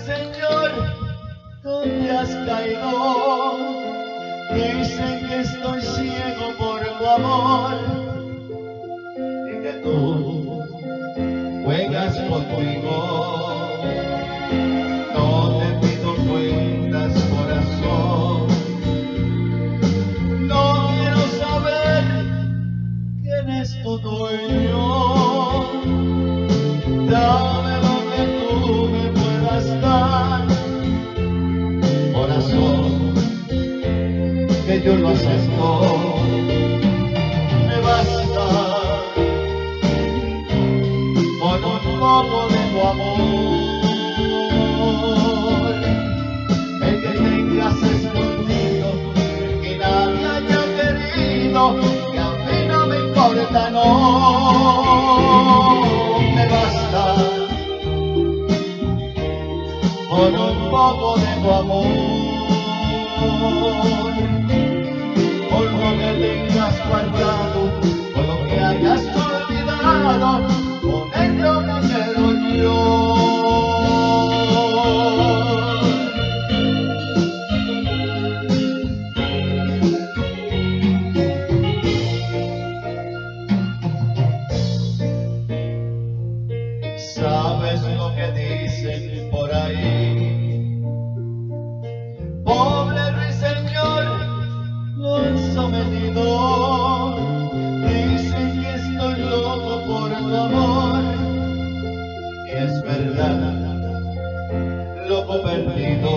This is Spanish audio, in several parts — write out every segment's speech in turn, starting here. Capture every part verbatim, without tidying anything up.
Señor, ¿dónde has caído? Dicen que estoy ciego por tu amor y que tú juegas conmigo. No te pido cuentas, corazón. No quiero saber quién es tu dueño. Dame lo que tú me puedas dar, corazón, que yo lo acepto. Me basta con un poco de tu amor, el que tengas escondido, que nadie haya querido, que a mí no me importa, no. Me basta con un poco de tu amor, con lo que tengas guardado, con lo que hayas olvidado, con ello me quedo yo. ¿Sabes lo que dicen por ahí? Pobre ruiseñor, lo han sometido. Dicen que estoy loco por tu amor, y es verdad, loco perdido.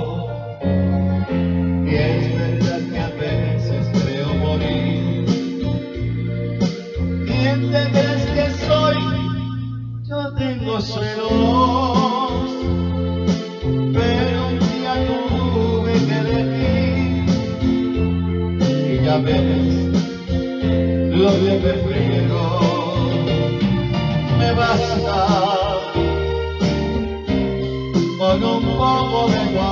Y es verdad que a veces creo morir. ¿Quién te crees que soy? Yo tengo celos, pero un día tuve que elegir, y ya ves lo que prefiero. Me basta con un poco de tu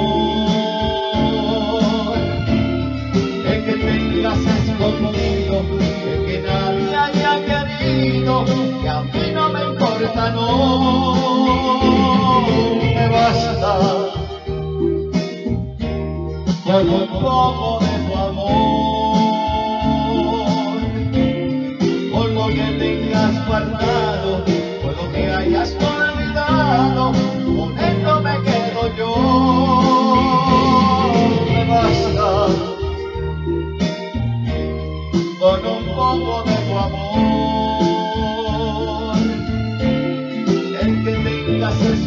amor, el que tengas escondido, el que nadie haya querido, que a mí no me importa, no. Me basta con un poco de tu amor, con lo que tengas guardado, con lo que hayas olvidado, con ello me quedo yo. Me basta con un poco de tu amor, el que tengas